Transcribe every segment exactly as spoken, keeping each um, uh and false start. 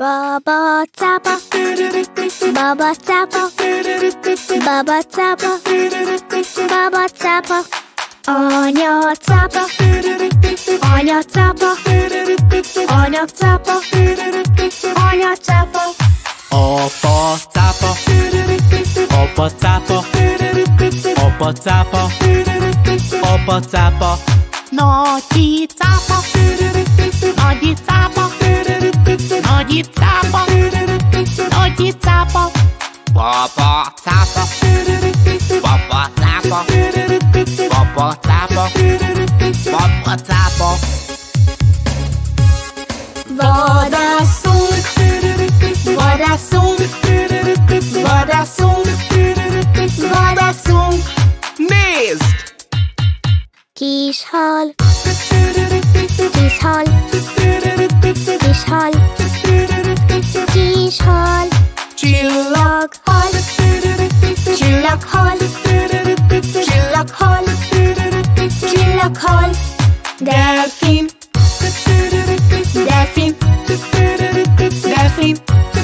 Baba cápa, baba cápa, baba cápa, baba cápa. Anya cápa, anya cápa, anya cápa, anya cápa. Apa cápa, apa cápa, apa cápa, apa cápa. Nagyi cápa, nagyi cápa, nagyi cápa, nagyi cápa. Papa cápa, papa cápa, papa cápa, papa cápa. Vadászunk, vadászunk, vadászunk, vadászunk. Nézd! Kis hal, kis hal, kis hal, kis hal. Csillaghal, csillaghal, csillaghal, csillaghal. Delfin, delfin, delfin,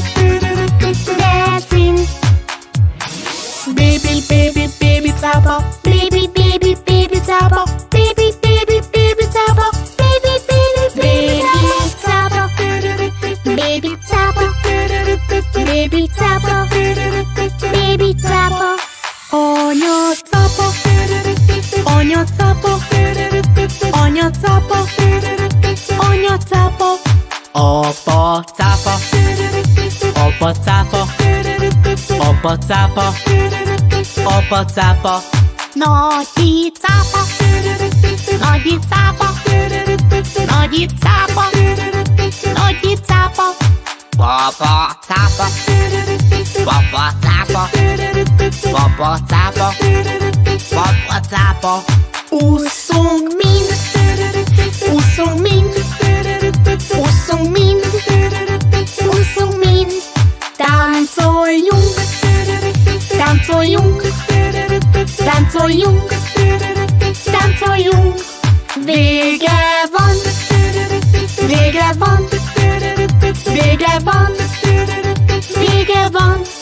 delfin. Baby, baby, baby cápa, Baby, baby, baby cápa, baby, baby, baby cápa, baby, baby, baby cápa, baby cápa, baby cápa, baby cápa. anya cápa, anya cápa, anya cápa, anya cápa. Apa cápa, apa cápa, apa cápa, apa cápa. Nagyi cápa, nagyi cápa, nagyi cápa, nagyi cápa. Papa cápa, papa cápa, papa cápa, papa cápa. Ússzunk mind, ússzunk mind, ússzunk mind, ússzunk mind. Táncoljunk, táncoljunk, táncoljunk, táncoljunk. Vége van, vége van, vége van, vége van.